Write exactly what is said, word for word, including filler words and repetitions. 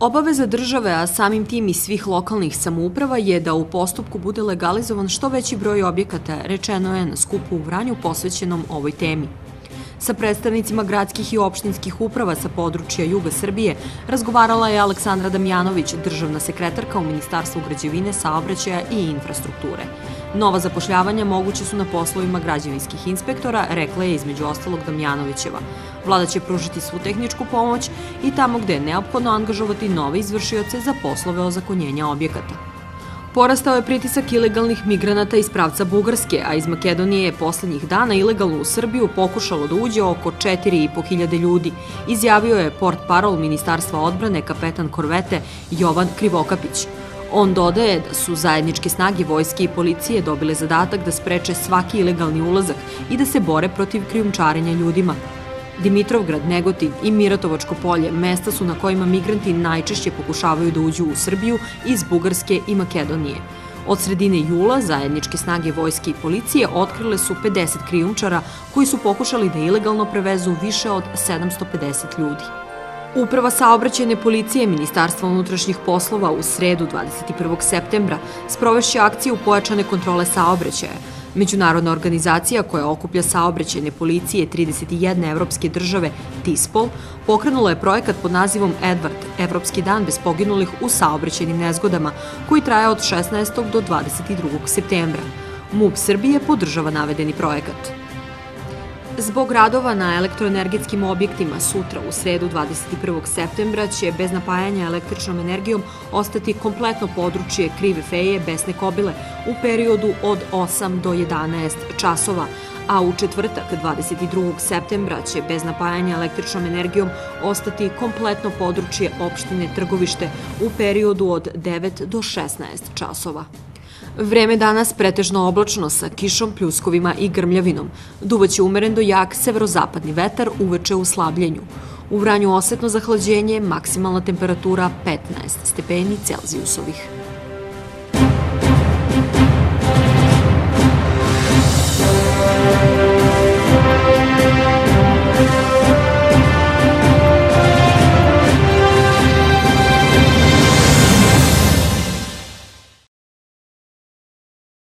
Obaveza države, a samim tim i svih lokalnih samouprava je da u postupku bude legalizovan što veći broj objekata, rečeno je na skupu u Vranju posvećenom ovoj temi. Sa predstavnicima gradskih i opštinskih uprava sa područja Juga Srbije razgovarala je Aleksandra Damjanović, državna sekretarka u Ministarstvu građevine, saobraćaja i infrastrukture. Nova zapošljavanja moguće su na poslovima građevinskih inspektora, rekla je između ostalog Damjanovićeva. Vlada će pružiti svu tehničku pomoć i tamo gde je neophodno angažovati nove izvršioce za poslove ozakonjenja objekata. Porastao je pritisak ilegalnih migranata iz pravca Bugarske, a iz Makedonije je poslednjih dana ilegalno u Srbiju pokušalo da uđe oko četiri i po hiljade ljudi, izjavio je portparol Ministarstva odbrane kapetan korvete Jovan Krivokapić. On dodaje da su zajedničke snage vojske i policije dobile zadatak da spreče svaki ilegalni ulazak i da se bore protiv krijumčarenja ljudima. Dimitrovgrad, Negotin i Miratovačko polje mesta su na kojima migranti najčešće pokušavaju da uđu u Srbiju iz Bugarske i Makedonije. Od sredine jula zajedničke snage vojske i policije otkrile su pedeset krijumčara koji su pokušali da ilegalno prevezu više od sedamsto pedeset ljudi. Uprava saobraćajne policije Ministarstva unutrašnjih poslova u sredu dvadeset prvog septembra sprovešće akciju pojačane kontrole saobraćaja. Međunarodna organizacija koja okuplja saobraćajne policije trideset jedne evropske države, TISPOL, pokrenula je projekat pod nazivom Edward, Evropski dan bez poginulih u saobraćajnim nezgodama, koji traje od šesnaestog do dvadeset drugog septembra. MUP Srbije podržava navedeni projekat. Zbog radova na elektroenergetskim objektima sutra u sredu dvadeset prvog septembra će bez napajanja električnom energijom ostati kompletno područje Krive Feje, Besne Kobile u periodu od osam do jedanaest časova, a u četvrtak dvadeset drugog septembra će bez napajanja električnom energijom ostati kompletno područje opštine Trgovište u periodu od devet do šesnaest časova. Vreme danas pretežno oblačno sa kišom, pljuskovima i grmljavinom. Duvaće umeren do jak severozapadni vetar, uveče u slabljenju. U Vranju osetno zahlađenje, maksimalna temperatura petnaest stepeni Celzijusovih.